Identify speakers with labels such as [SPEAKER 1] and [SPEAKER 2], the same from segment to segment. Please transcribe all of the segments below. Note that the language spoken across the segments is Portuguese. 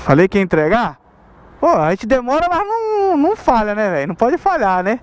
[SPEAKER 1] Falei que ia entregar? Pô, a gente demora, mas não falha, né, velho? Não pode falhar, né?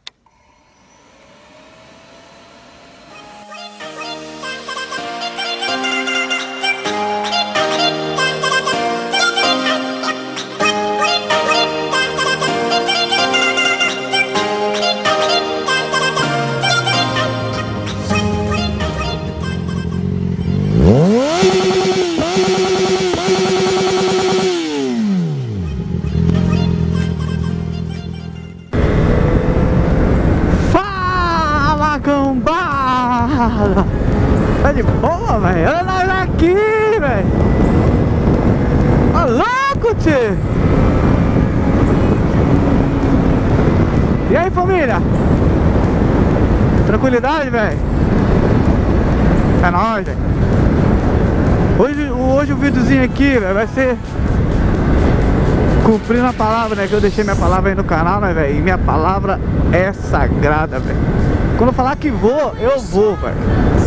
[SPEAKER 1] Tá de boa, velho? Olha nós aqui, velho. Tá louco, tio. E aí, família? Tranquilidade, velho? É nóis, velho. Hoje o videozinho aqui, velho, vai ser cumprindo a palavra, né? Que eu deixei minha palavra aí no canal, né, velho? E minha palavra é sagrada, velho. Quando eu falar que vou, eu vou, velho.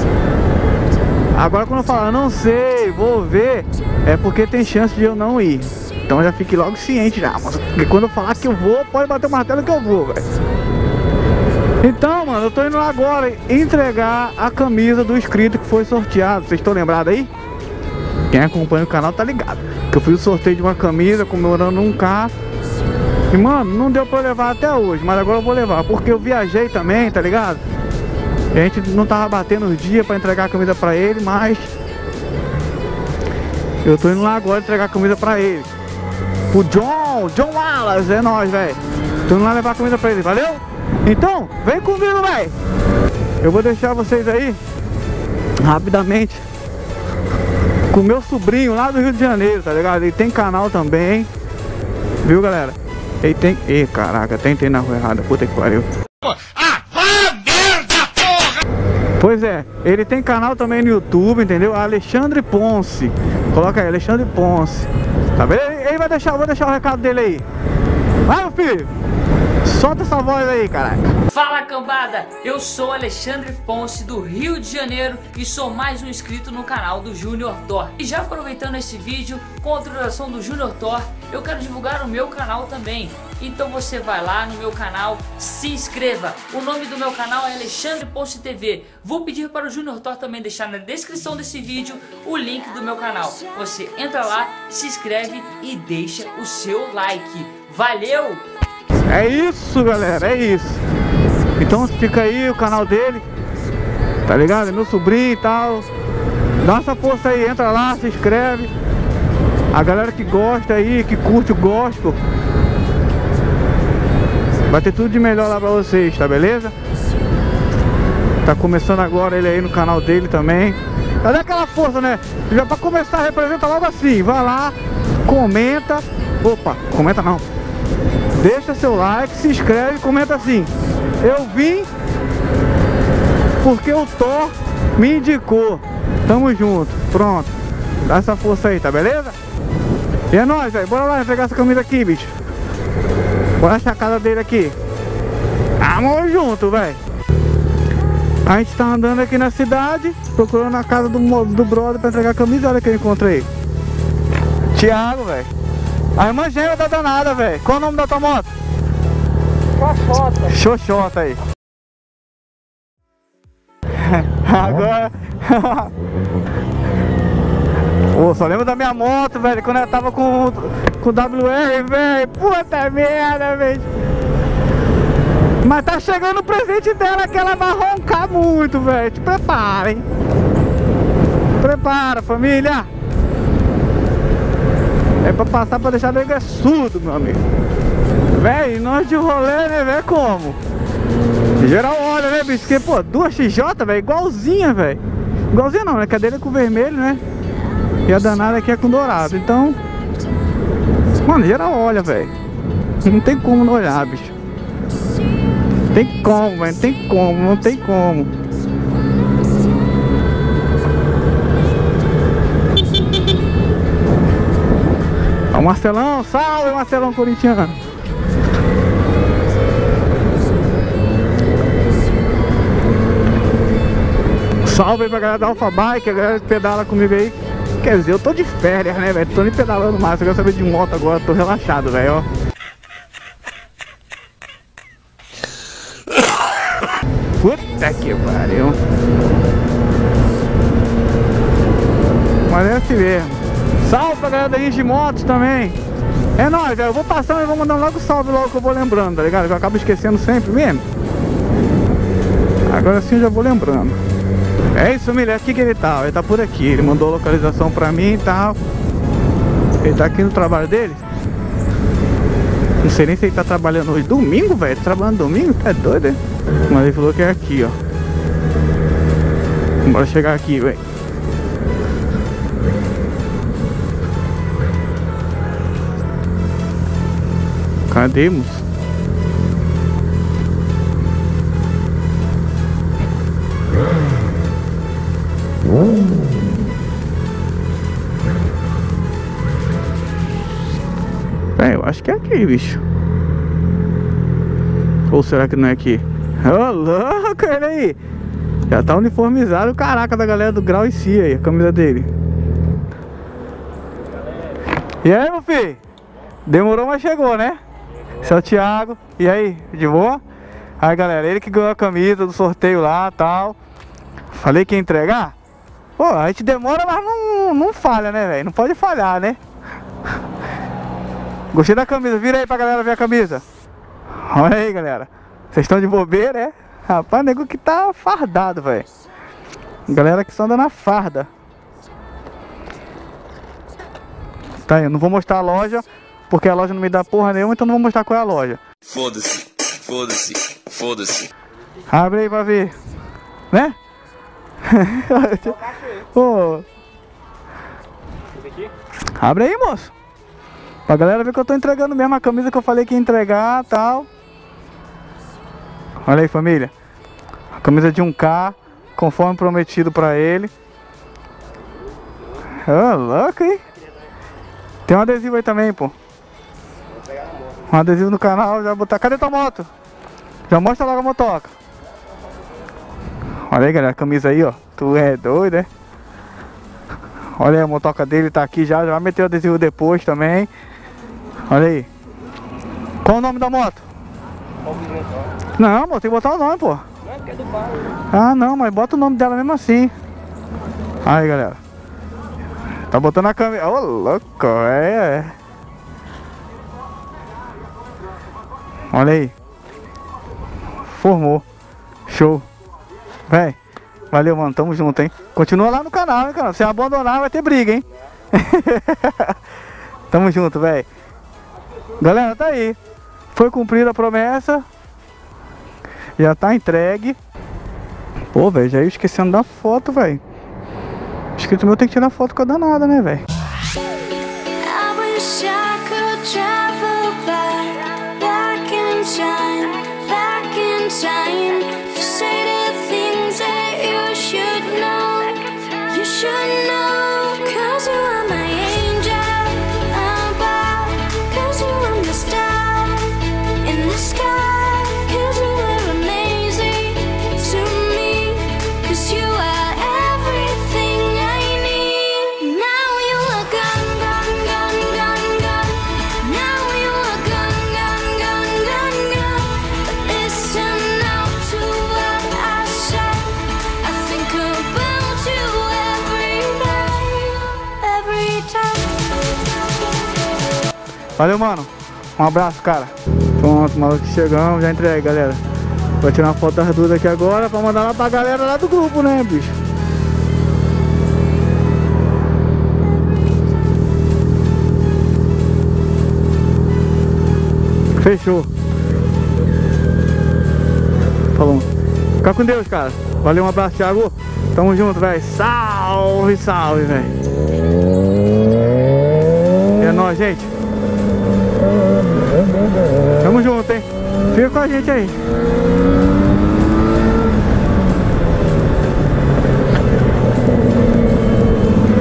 [SPEAKER 1] Agora quando eu falar não sei, vou ver, é porque tem chance de eu não ir. Então já fique logo ciente já, mas porque quando eu falar que eu vou, pode bater o martelo que eu vou, velho. Então, mano, eu tô indo lá agora entregar a camisa do inscrito que foi sorteado. Vocês estão lembrados aí? Quem acompanha o canal tá ligado que eu fiz o sorteio de uma camisa comemorando um K. E, mano, não deu pra eu levar até hoje, mas agora eu vou levar, porque eu viajei também, tá ligado? E a gente não tava batendo os dias pra entregar a camisa pra ele, mas eu tô indo lá agora entregar a camisa pra ele. O John Wallace, é nóis, velho. Tô indo lá levar a camisa pra ele, valeu? Então, vem comigo, velho. Eu vou deixar vocês aí, rapidamente, com o meu sobrinho lá do Rio de Janeiro, tá ligado? Ele tem canal também, viu, galera? Ele tem... Ih, caraca, tentei na rua errada, puta que pariu. Pois é, ele tem canal também no YouTube, entendeu? Alexandre Ponce. Coloca aí, Alexandre Ponce. Tá vendo? Ele vai deixar, eu vou deixar o recado dele aí. Vai, meu filho! Solta essa voz aí, caraca.
[SPEAKER 2] Fala, cambada! Eu sou Alexandre Ponce do Rio de Janeiro e sou mais um inscrito no canal do Junior Thor. E já aproveitando esse vídeo, com a autorização do Junior Thor, eu quero divulgar o meu canal também. Então você vai lá no meu canal, se inscreva. O nome do meu canal é Alexandre Ponce TV. Vou pedir para o Junior Thor também deixar na descrição desse vídeo o link do meu canal. Você entra lá, se inscreve e deixa o seu like. Valeu!
[SPEAKER 1] É isso, galera, é isso. Então fica aí o canal dele, tá ligado? É meu sobrinho e tal. Dá essa força aí, entra lá, se inscreve. A galera que gosta aí, que curte o gospel, vai ter tudo de melhor lá pra vocês, tá beleza? Tá começando agora ele aí no canal dele também. Cadê aquela força, né? Já pra começar, representa logo assim. Vai lá, comenta. Opa, comenta não. Deixa seu like, se inscreve, comenta assim: eu vim porque o Thor me indicou. Tamo junto, pronto. Dá essa força aí, tá beleza? E é nóis, velho. Bora lá pegar essa camisa aqui, bicho. Bora achar a casa dele aqui. Tamo junto, velho. A gente tá andando aqui na cidade, procurando a casa do brother pra entregar a camisa. Olha que eu encontrei. Thiago, velho. A irmã gêmea da danada, velho. Qual o nome da tua moto?
[SPEAKER 3] Xoxota.
[SPEAKER 1] Xoxota aí. Agora... Pô, só lembro da minha moto, velho, quando ela tava com WR, velho. Puta merda, velho. Mas tá chegando o presente dela que ela vai roncar muito, velho. Te prepara, hein. Prepara, família. É pra passar pra deixar nega surdo, meu amigo. Véi, nós de rolê, né, velho? Como? Geral olha, né, bicho? Porque, pô, 2XJ, velho, igualzinha, velho. Igualzinha não, né? Que a dele é com vermelho, né? E a danada aqui é com dourado. Então, mano, geral olha, velho. Não tem como não olhar, bicho. Tem como, velho. Tem como, não tem como. Ó, Marcelão, salve, Marcelão corintiano. Salve aí pra galera da Alpha Bike, a galera que pedala comigo aí. Quer dizer, eu tô de férias, né, velho? Tô nem pedalando mais, eu quero saber de moto agora, tô relaxado, velho, ó. Puta que pariu. Mas é assim mesmo. Salve pra galera da de motos também. É nóis, velho. Eu vou passando e vou mandando logo salve logo que eu vou lembrando, tá ligado? Eu acabo esquecendo sempre mesmo. Agora sim eu já vou lembrando. É isso, família. É aqui que ele tá. Ele tá por aqui. Ele mandou a localização pra mim e tal. Ele tá aqui no trabalho dele. Não sei nem se ele tá trabalhando hoje. Domingo, velho. Tá trabalhando domingo? Tá doido, hein? Mas ele falou que é aqui, ó. Bora chegar aqui, velho. Cadê, moço? É, eu acho que é aqui, bicho. Ou será que não é aqui? Ô, louco, ele aí. Já tá uniformizado, caraca, da galera do Grau e Si aí, a camisa dele. E aí, meu filho? Demorou, mas chegou, né? Esse é o Thiago. E aí, de boa? Aí, galera, ele que ganhou a camisa do sorteio lá e tal. Falei que ia entregar. Pô, a gente demora, mas não falha, né, velho? Não pode falhar, né? Gostei da camisa. Vira aí pra galera ver a camisa. Olha aí, galera. Vocês estão de bobeira, é? Rapaz, nego que tá fardado, velho. Galera que só anda na farda. Tá aí, eu não vou mostrar a loja, porque a loja não me dá porra nenhuma, então não vou mostrar qual é a loja.
[SPEAKER 4] Foda-se, foda-se, foda-se.
[SPEAKER 1] Abre aí pra ver, né? Pô. Abre aí, moço. Pra galera ver que eu tô entregando mesmo a camisa que eu falei que ia entregar e tal. Olha aí, família. A camisa de 1K, conforme prometido pra ele. Ô, louco, hein? Tem um adesivo aí também, pô. Um adesivo no canal, já botar. Cadê tua moto? Já mostra logo a motoca. Olha aí, galera, a camisa aí, ó. Tu é doido, né? Olha aí, a motoca dele tá aqui já. Já vai meter o adesivo depois também. Olha aí. Qual o nome da moto? Não, pô, tem que botar o nome, pô. Ah, não, mas bota o nome dela mesmo assim. Aí, galera. Tá botando a câmera. Ô, louco, é. Olha aí. Formou. Show. Véi, valeu, mano. Tamo junto, hein. Continua lá no canal, hein, cara. Se abandonar, vai ter briga, hein. Tamo junto, véi. Galera, tá aí. Foi cumprida a promessa. Já tá entregue. Pô, velho, já ia esquecendo da foto, velho. O inscrito meu tem que tirar foto com a danada, né, velho? Valeu, mano. Um abraço, cara. Pronto, maluco, chegamos, já entreguei, galera. Vou tirar uma foto das duas aqui agora pra mandar lá pra galera lá do grupo, né, bicho? Fechou. Falou. Fica com Deus, cara. Valeu, um abraço, Thiago. Tamo junto, velho. Salve, salve, velho. É nóis, gente. Tamo junto, hein? Fica com a gente aí.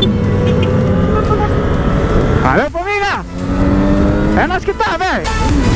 [SPEAKER 1] Valeu, família! É nós que tá, velho!